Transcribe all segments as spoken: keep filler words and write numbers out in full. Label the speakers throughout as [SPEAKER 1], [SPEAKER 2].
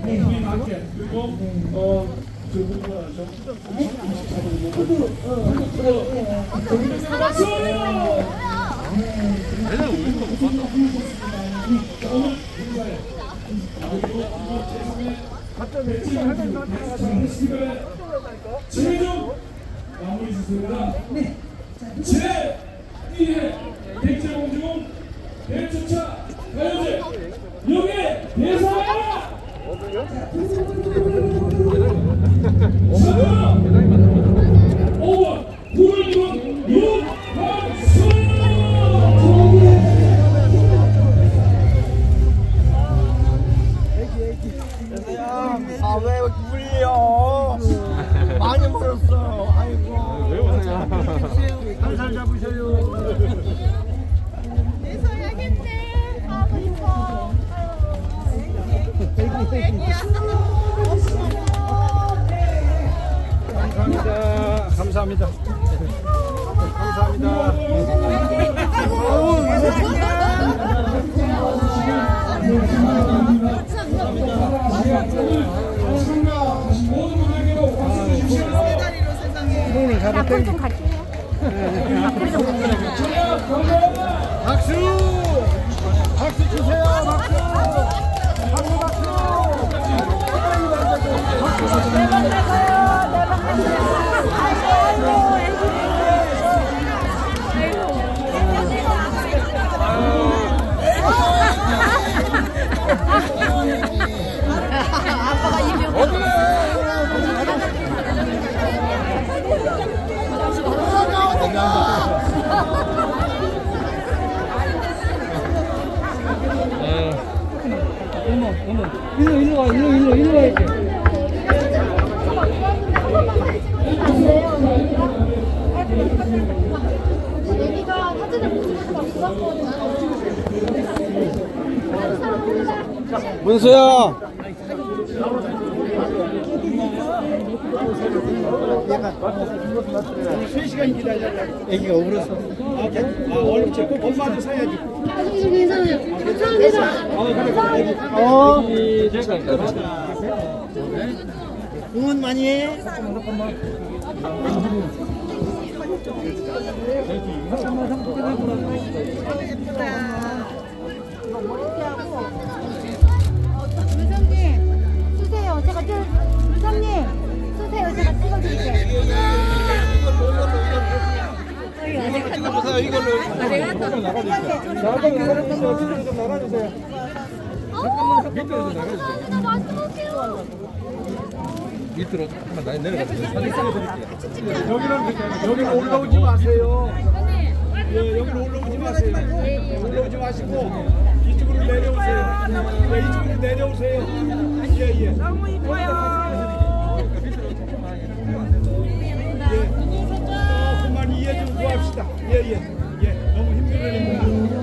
[SPEAKER 1] 우리 맞게 그리고 어 저분과 저 박수! 최종 마무리 짓습니다. 제일 회 백제공주공 대추차 가요제 용의 대사야! 오 번 불을 이룬 윤학수!
[SPEAKER 2] 아, 왜 울려? 많이 물었어. 아이고.
[SPEAKER 3] 왜 오세요?
[SPEAKER 2] 한살 잡으셔요.
[SPEAKER 4] 내 소야겠네. 가고 싶어.
[SPEAKER 3] 감사합니다. 감사합니다. 오늘 가다 땡. 좀 갈게요. 박수! 박수 주세요. 박수! 박수 박수!
[SPEAKER 4] 아빠가 이명
[SPEAKER 3] 어머 어머 일로 일로 와 일로 일로 일로 와야지.
[SPEAKER 4] 애기가 사진을 못 찍어서 막 좋았거든요.
[SPEAKER 3] 문수야. 세 시간 기다렸다. 애기가 울었어. 아, 얼른 찍고 엄마도 사야지.
[SPEAKER 4] 괜찮아요. 감사합니다.
[SPEAKER 3] 어.
[SPEAKER 2] 응원 많이 해.
[SPEAKER 4] 물성님 쓰세요. 제가 찍 물성님 쓰세요. 제가 찍어드릴게요.
[SPEAKER 3] 보세요 이걸로. 잠깐만 나가주세요. 잠깐만 좀 나가주세요. 잠깐만 밑으로 좀 나가주세요. 밑으로 잠깐만 나 내려가주세요. 사진 찍어드릴게요. 여기는 여기는 올라오지 마세요. 예, 여기는 올라오지 마세요. 올라오지 마시고 이쪽으로 내려오세요. 예, 이쪽으로 내려오세요. 예, 예. 너무 이뻐요. 예, 조금만 이해 좀 구합시다. 예, 예, 예. 너무 힘들으니까.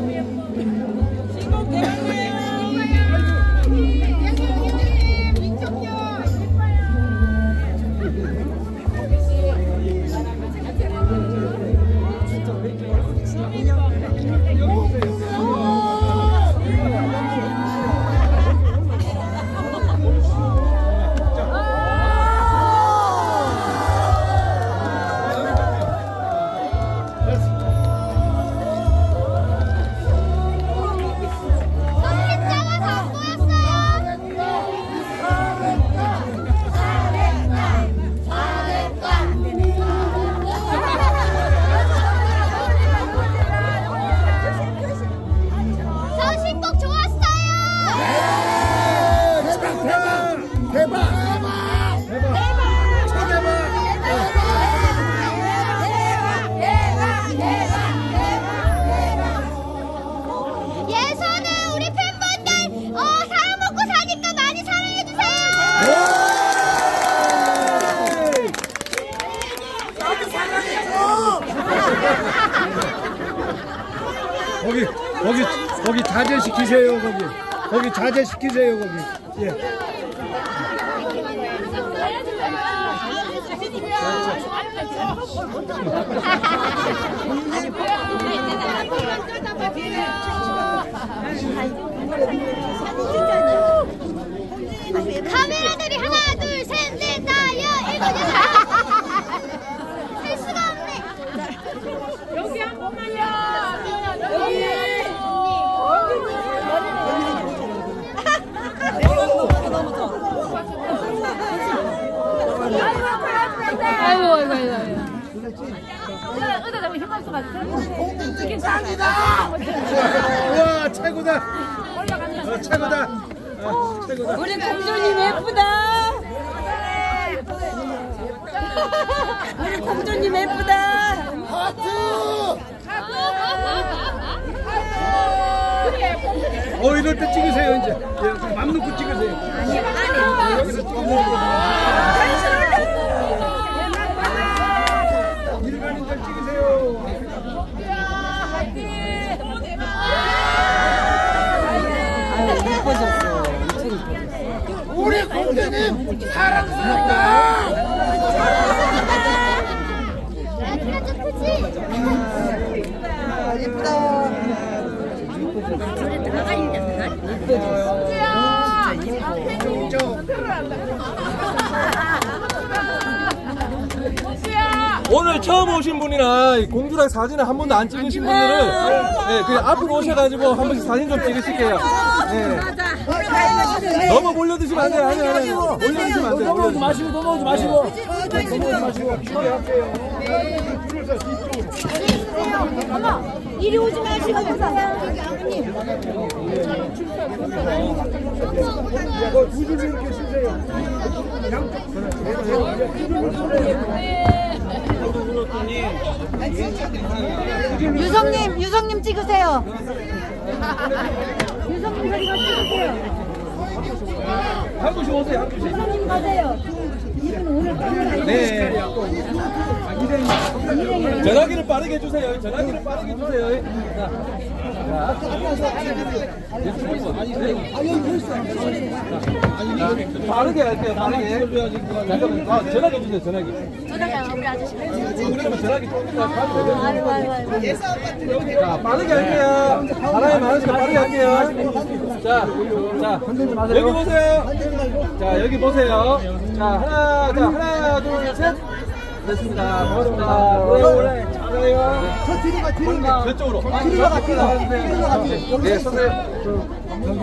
[SPEAKER 3] 거기 거기 거기 자제시키세요. 거기 거기 자제시키세요. 거기 예.
[SPEAKER 4] 카메라들이 하나, 둘, 셋, 넷, 다, 여, 일곱, 여덟. 셀 수가 없네. 여기 한 번만요. 여기.
[SPEAKER 5] 아이고 아이고 아이고. 의자 잡고 힘없어 가지고. 감사합니다.
[SPEAKER 3] 와 최고다. 어, 최고다. 어, 최고다.
[SPEAKER 5] 우리 공주님 예쁘다. 우리 공주님 예쁘다.
[SPEAKER 2] 하트!
[SPEAKER 3] 어 이럴 때 찍으세요 이제. 예, 맘 놓고 찍으세요. 여기서 찍으세요. 일 가는 데 찍으세요.
[SPEAKER 2] 우리 공주님 사랑스럽다!
[SPEAKER 4] 키가 좀 크지?
[SPEAKER 2] 예쁘다.
[SPEAKER 6] 오늘 처음 오신 분이나 공주랑 사진을 한 번도 안 찍으신 분들은 네, 그냥 앞으로 오셔가지고 한 번씩 사진 좀 찍으실게요. 네. 너무 몰려드시면 안 돼요. 아니, 아니, 아니. 몰려드시면 안 돼요.
[SPEAKER 3] 넘어오지 마시고 넘어오지 마시고. 넘어오지 마시고.
[SPEAKER 4] 어머, 이리 오지 마시고 보세요.
[SPEAKER 3] 두 줄 이렇게 쓰세요.
[SPEAKER 4] 유성님, 유성님 찍으세요. 유성님 저리가 찍으세요.
[SPEAKER 3] 한 분씩 오세요. 한 분씩.
[SPEAKER 4] 유성님 가세요. 이분 오늘 카메라
[SPEAKER 3] 네.
[SPEAKER 6] 전화기를 빠르게 해주세요. 전화기를 빠르게 해주세요. 자. 빠르게 할게요. 빠르게. 잠깐만. 아, 전화기 해주세요. 전화기.
[SPEAKER 5] 전화가 우리 아저씨.
[SPEAKER 6] 그러면 전화기 조금 더
[SPEAKER 5] 아이고 아이고 아이고.
[SPEAKER 6] 자, 빠르게 할게요. 사람이 많으니까 빠르게 할게요. 자, 자, 여기 보세요. 자, 여기 보세요. 자, 하나, 자, 하나, 둘, 셋. 됐습니다. 고맙습니다. 잘해요.
[SPEAKER 2] 저 뒤로 가, 뒤로 가.
[SPEAKER 6] 저쪽으로.
[SPEAKER 2] 뒤로 가, 뒤로 가. 뒤로 가, 뒤로 가.
[SPEAKER 6] 네, 서세요.
[SPEAKER 3] 저기.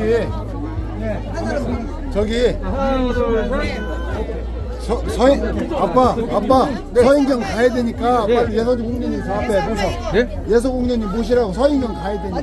[SPEAKER 3] 저기.
[SPEAKER 6] 하나, 둘, 셋.
[SPEAKER 3] 서, 서인 아빠 아빠 서인경 가야 되니까 빨리 예서주 공주님 저 앞에 모셔.
[SPEAKER 6] 네?
[SPEAKER 3] 예서 공주님 모시라고 서인경 가야 되니까.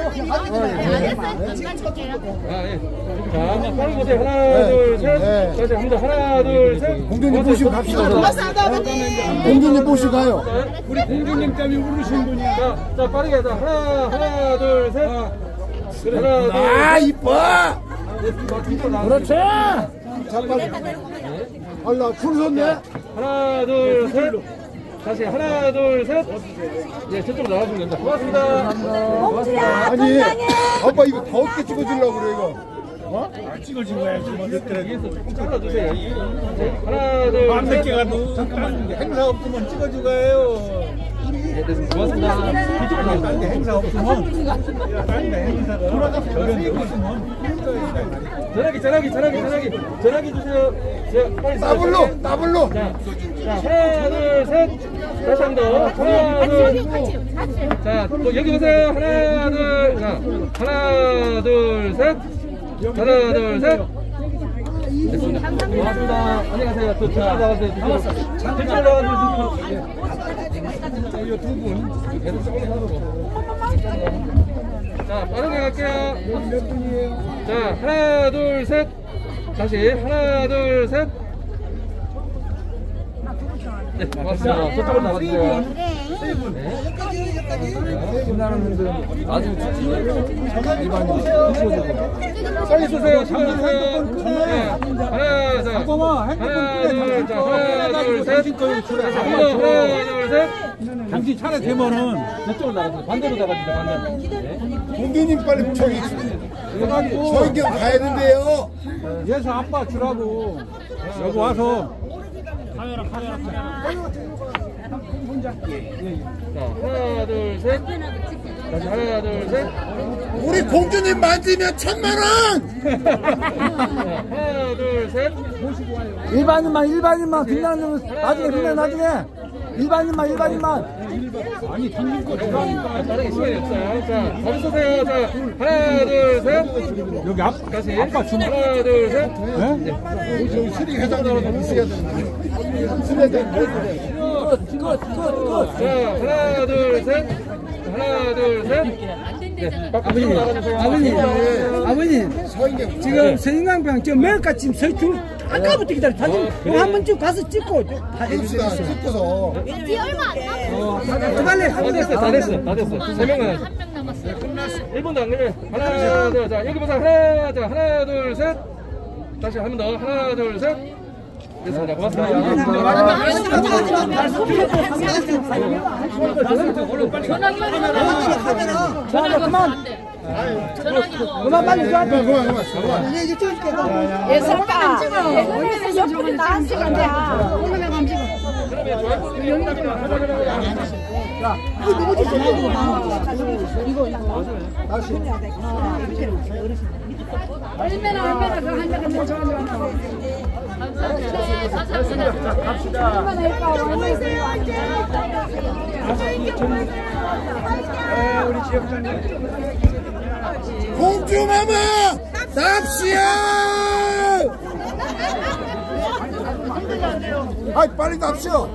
[SPEAKER 6] 아, 예. 자, 한번 빠르게 보세요. 하나, 둘, 셋.
[SPEAKER 3] 네.
[SPEAKER 6] 자, 이제 합니다. 하나, 둘, 셋.
[SPEAKER 3] 공주님 모시고 갑시다. 공주님 모시고 가요.
[SPEAKER 6] 우리 공주님 때문에 우르신 분이야. 자, 자, 빠르게 하자. 하나, 하나, 둘, 셋. 그래, 하나, 둘,
[SPEAKER 3] 아 이뻐.
[SPEAKER 6] 그렇지.
[SPEAKER 3] 자 빨리. 알라 줄 섰네.
[SPEAKER 6] 하나, 둘, 셋. 다시 하나, 둘, 셋. 예, 저쪽으로 나가시면 됩니다. 고맙습니다.
[SPEAKER 4] 공주야,
[SPEAKER 3] 아니
[SPEAKER 4] 건강해.
[SPEAKER 3] 아빠 이거 더 어떻게 찍어주려고 그래 이거. 어?
[SPEAKER 6] 찍어준 거야. 지금 여기서 좀 잘라주세요. 하나, 둘,
[SPEAKER 1] 맘
[SPEAKER 6] 셋.
[SPEAKER 1] 늦게 가도 잠깐만 행사 없으면 찍어주고 가요.
[SPEAKER 6] 네, 됐습니다. 고맙습니다. 이쪽으로 나가세요.
[SPEAKER 1] 딴데 행사 없으면 딴데 행사가 저런 데 없으면
[SPEAKER 6] 전화기, 전화기, 전화기, 전화기. 전화기 주세요. 자, 빨리
[SPEAKER 3] 더블로 더블로.
[SPEAKER 6] 자, 자, 하나, 둘, 셋. 다시 한 번 더. 하나, 둘. 자, 또 여기 보세요. 하나, 둘. 자, 하나, 둘, 셋. 하나, 둘, 셋. 됐습니다. 고맙습니다. 안녕히 가세요. 또 저쪽으로 나가세요. 저쪽으로. 저쪽으로 나가세요. 이거 두 분. 계속 조금 하고. 자, 빠르게 갈게요. 몇 분이에요? 자, 하나, 둘, 셋. 다시 하나, 둘, 셋. 네, 고맙습니다. 저쪽으로 나가주세요. 네. 아주 빨리 쓰세요. 잡아주세요. 네. 하나, 자, 하나, 둘, 자, 하나, 둘, 셋. 다시 한 번, 하나, 둘, 셋.
[SPEAKER 1] 당신 차례 되면은
[SPEAKER 6] 저쪽으로 나가주세요. 반대로 나가주세요. 반대로. 네.
[SPEAKER 3] 공주님 빨리 저기 서인경 가야 된대요.
[SPEAKER 1] 예서 아빠 주라고 여기 와서
[SPEAKER 6] 자, 하나, 둘, 셋. 다시 하나, 둘, 셋.
[SPEAKER 3] 우리 공주님 만지면 천만 원.
[SPEAKER 6] 하나, 둘, 셋.
[SPEAKER 2] 일반인만 일반인만 빛나는 나중에 빛나 나중에 일반인만 일반인만
[SPEAKER 6] 아니, 당긴 거 다른 시간이 없어요. 자, 다리 서세요. 자, 하나, 둘, 셋. 여기 앞, 다시. 아빠 줌. 하나, 둘, 셋. 네?
[SPEAKER 3] 여기 수리 회장님 있어야 되는데. 수리 회장님.
[SPEAKER 6] 자, 하나, 둘, 셋. 하나, 둘, 셋. 네, 아버님,
[SPEAKER 2] 아버님 아버님
[SPEAKER 3] 서인경.
[SPEAKER 2] 지금 서인강병 저 매일같이 서줄 아까부터 기다려 사진
[SPEAKER 6] 그래.
[SPEAKER 2] 한 번 쭉 가서 찍고 다
[SPEAKER 3] 헬스가
[SPEAKER 2] 해주세요.
[SPEAKER 3] 찍고서.
[SPEAKER 4] 뒤 얼마 안 남았어.
[SPEAKER 2] 빨리
[SPEAKER 6] 다 됐어, 다 됐어, 다 됐어. 세 명만 하자.
[SPEAKER 4] 한 명 남았어요.
[SPEAKER 6] 일 분도 안 걸려. 하나, 둘, 자, 여기 보세요. 하나, 자, 하나, 둘, 셋. 다시 한 번 더. 하나, 둘, 셋. 됐습니다. 고맙습니다.
[SPEAKER 2] 전화 그만 그만 빨리 줘.
[SPEAKER 3] 그만 그만 그만.
[SPEAKER 2] 이제 이제 찍을게.
[SPEAKER 5] 예술가. 옆으로 나한테 안 돼. 올라가 안 찍어. 얼마나 얼마나 그 한 장은 더 좋아하는
[SPEAKER 3] 공주 마마 납시야. 아 빨리 납시오.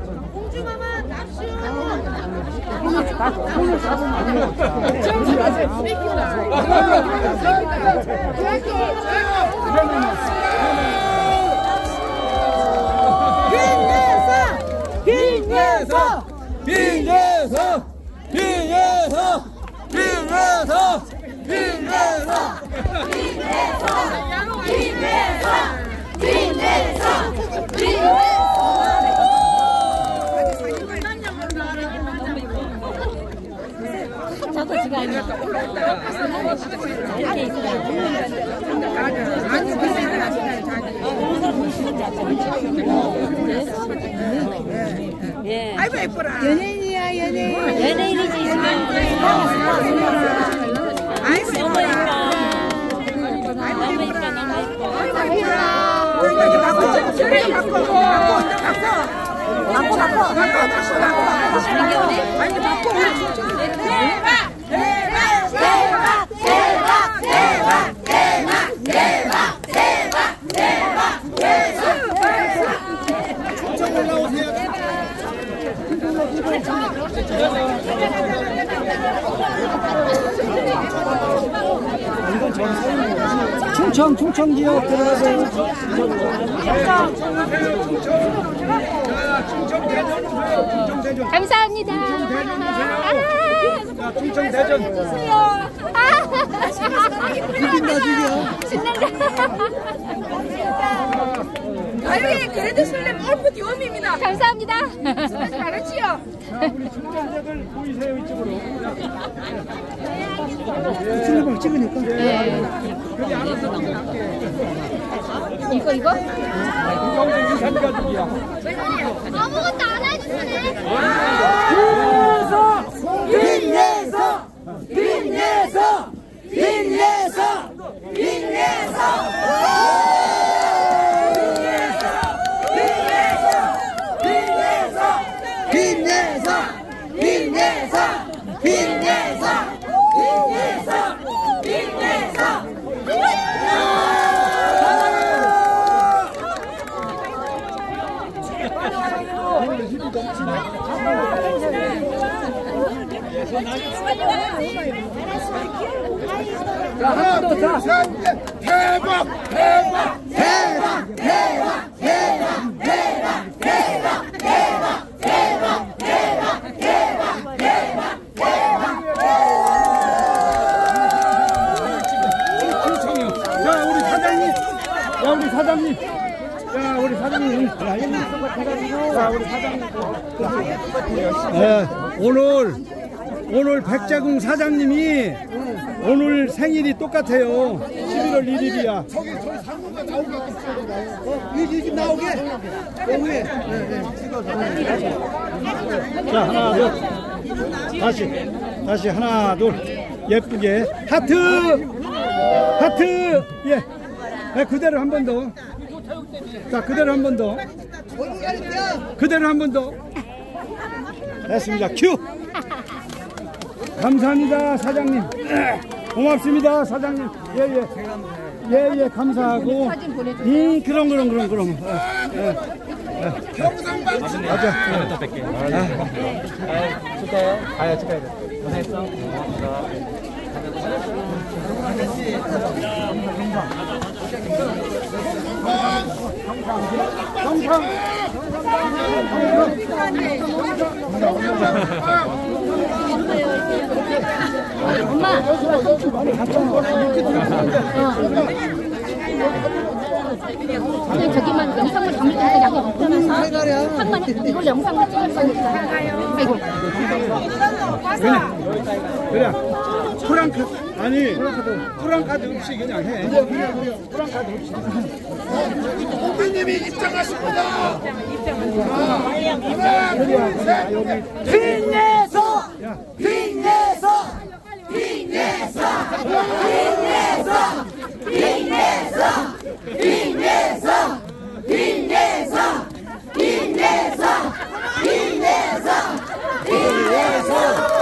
[SPEAKER 2] 빈예서 빈예서 빈예서 빈예서
[SPEAKER 5] 저도 지금 이렇게 예. 아이고 예뻐라. 연예인이야 연예인. 연예인이지. 아이고 너무 예뻐. 너무 예뻐 너무 예뻐. 아이고 예뻐라. 우리 바꿔 줄에 바꿔 바꿔 바꿔 바꿔 바꿔 아니 바꿔 우리 대박 대박 대박 대박 대박 대박 대박 대박 대박 대박
[SPEAKER 3] 좀 올라오세요.
[SPEAKER 2] 충청 충청 지역 들어가세요.
[SPEAKER 4] 감사합니다.
[SPEAKER 3] 충청 대전.
[SPEAKER 2] 죽인다 죽여.
[SPEAKER 5] 아유 그래도 술래 골프 듀엄입니다.
[SPEAKER 4] 감사합니다.
[SPEAKER 5] 잘했지요.
[SPEAKER 1] 우리 중간자들 보이세요 이쪽으로.
[SPEAKER 2] 신호방 찍으니까.
[SPEAKER 4] 이거 이거?
[SPEAKER 1] 이광준 산가족이야.
[SPEAKER 4] 아무것도 안 해주시네.
[SPEAKER 2] 빈예서 빈예서 빈예서 빈예서 빈예서 빈예서 빈예서 빈예서 빈예서
[SPEAKER 3] 자 하나 둘 셋 넷. 대박 대박
[SPEAKER 2] 대박 대박 대박 대박 대박 대박 대박 대박 대박 대박
[SPEAKER 1] 자 우리 사장님. 야 우리 사장님. 야 우리 사장님. 자 우리 사장님.
[SPEAKER 7] 네, 오늘 오늘 백자궁 사장님이 오늘 생일이 똑같아요. 십일월 일일이야.
[SPEAKER 3] 저기 저기 상무가 나오게
[SPEAKER 2] 어, 이 집 나오게 여기에
[SPEAKER 7] 자, 하나, 둘, 다시. 다시 하나 둘 예쁘게 하트 하트 예 네, 그대로 한 번 더. 자 그대로 한 번 더. 그대로 한 번 더. 됐습니다. 큐. 감사합니다 사장님. 고맙습니다 사장님. 예예 예예 예, 감사하고. 음 그럼 그럼 그럼 그럼. 예, 예.
[SPEAKER 6] 맞아. 또 뺄게. 아, 축하해요. 아야 축하해. 고생했어.
[SPEAKER 7] 정상.
[SPEAKER 5] 엄마. 그냥 저기만 영상을 담을 때 양이 없잖아. 상만 이걸 영상을 찍을 거니까. 아이고.
[SPEAKER 7] 그냥 프랑크 아니 프랑카드 없이 그냥 해. 프랑카드 없이.
[SPEAKER 3] 선배님이 입장하십니다.
[SPEAKER 2] 빚내서 빚내서 빚내서 빚내서 빚내서 빚내서 빚내서 빚내서 빚내서 빚내서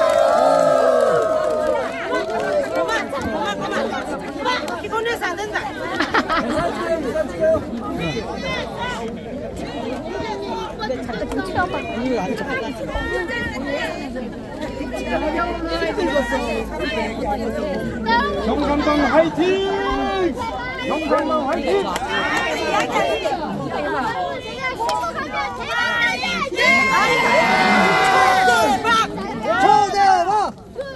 [SPEAKER 2] 피곤해서 안 된다.
[SPEAKER 7] 정상방 화이팅! 정상방 화이팅!
[SPEAKER 2] 초대박!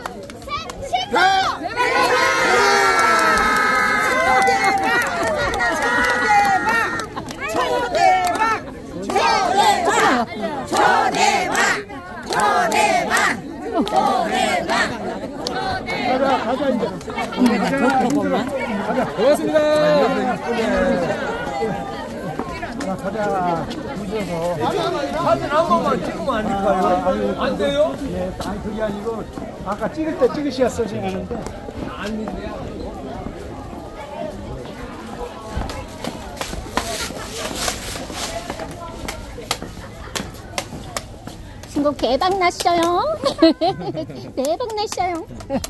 [SPEAKER 7] 가자 가자 이제.
[SPEAKER 6] 고맙습니다.
[SPEAKER 7] 가자.
[SPEAKER 1] 사진 한 번만 찍으면 안 될까요? 안 돼요?
[SPEAKER 7] 예, 아니 그게 아니고 아까 찍을 때 찍으셨어야 하는데.
[SPEAKER 5] 신곡 대박 났어요. 대박 났어요.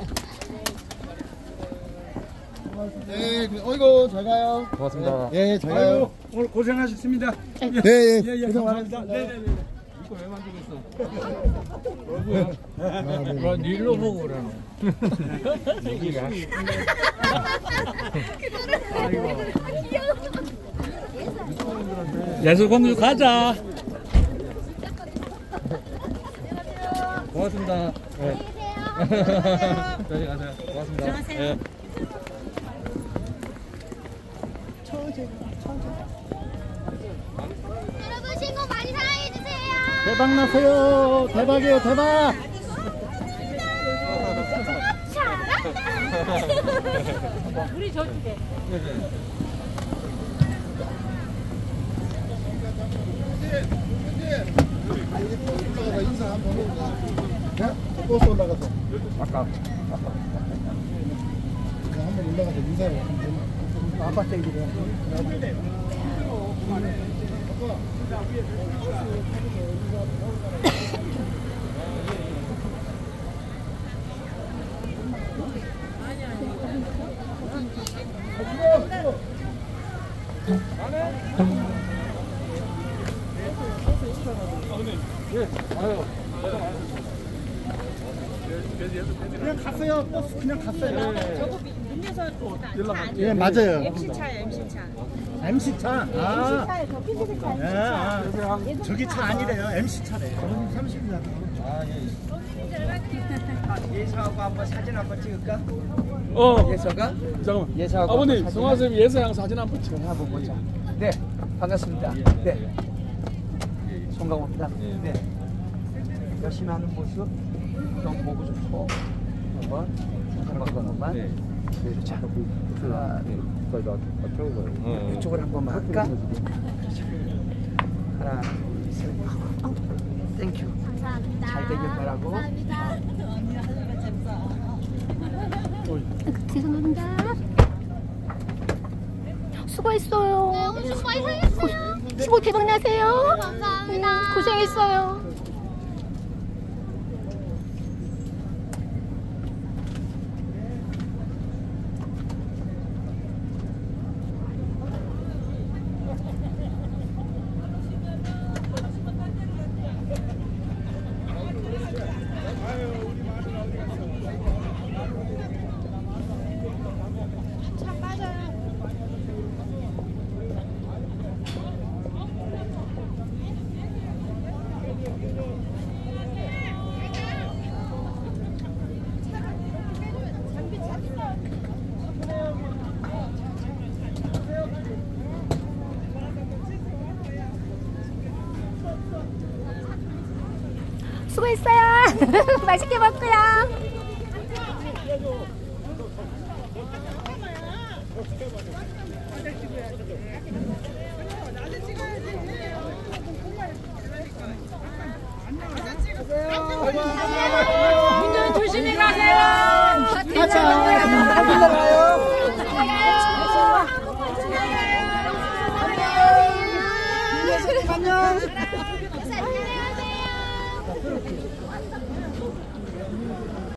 [SPEAKER 3] 네, 어이구 잘 가요.
[SPEAKER 6] 고맙습니다.
[SPEAKER 3] 예, 잘
[SPEAKER 7] 아유
[SPEAKER 3] 가요.
[SPEAKER 7] 오늘 고생하셨습니다.
[SPEAKER 3] 네, 예,
[SPEAKER 7] 예, 예,
[SPEAKER 3] 고생
[SPEAKER 7] 감사합니다.
[SPEAKER 3] 많으셨습니다.
[SPEAKER 7] 네, 네, 네.
[SPEAKER 6] 이거 왜 만들고 있어?
[SPEAKER 1] 뭐 일로 보고 그러노.
[SPEAKER 6] 여기가.
[SPEAKER 1] 예술공주 가자.
[SPEAKER 6] 고맙습니다. 네. 저희 가세요. 고맙습니다. 네.
[SPEAKER 4] 여러분 신곡 많이 사랑해주세요.
[SPEAKER 7] 대박 나세요. 대박이에요, 대박.
[SPEAKER 5] 우리 저쪽에.
[SPEAKER 3] 올라가서 인사 한번 해보자. 버스 올라가서.
[SPEAKER 6] 아까.
[SPEAKER 3] 한번 올라가서 인사를 한번.
[SPEAKER 7] 아빠 땡기래요. 그냥 갔어요. 버스 그냥 갔어요.
[SPEAKER 8] 저거 민에서
[SPEAKER 7] 예, 맞아요.
[SPEAKER 8] 엠씨차예요, 엠씨차.
[SPEAKER 7] 엠씨차. 아,
[SPEAKER 8] 차에 저 핑크색 차.
[SPEAKER 7] 예, 아, 저기 차 아니래요. 엠씨차래요. 삼십 년.
[SPEAKER 2] 예서하고 한번 사진 한번 찍을까?
[SPEAKER 1] 어.
[SPEAKER 2] 예서가?
[SPEAKER 1] 잠깐만.
[SPEAKER 2] 예서하고
[SPEAKER 1] 아버님,
[SPEAKER 2] 사진
[SPEAKER 1] 성화쌤 예서양 사진 한번 찍어.
[SPEAKER 2] 한번 보자. 네, 반갑습니다. 네, 송강호입니다. 네, 열심히 하는 모습 좀 보고 싶고 한번 한번 한번. 네. 자, 하나, 이쪽으로 한 번만 할까? 하나, 둘, 셋. 땡큐.
[SPEAKER 4] 감사합니다.
[SPEAKER 2] 잘 되길 바라고.
[SPEAKER 4] 감사합니다.
[SPEAKER 5] 죄송합니다. 수고했어요.
[SPEAKER 4] 네, 오늘 수고하셨어요.
[SPEAKER 5] 수고 대박 나세요.
[SPEAKER 4] 감사합니다.
[SPEAKER 5] 음, 고생했어요. 수고했어요. 맛있게 먹고요.
[SPEAKER 8] 조심히 가세요.
[SPEAKER 4] 안녕.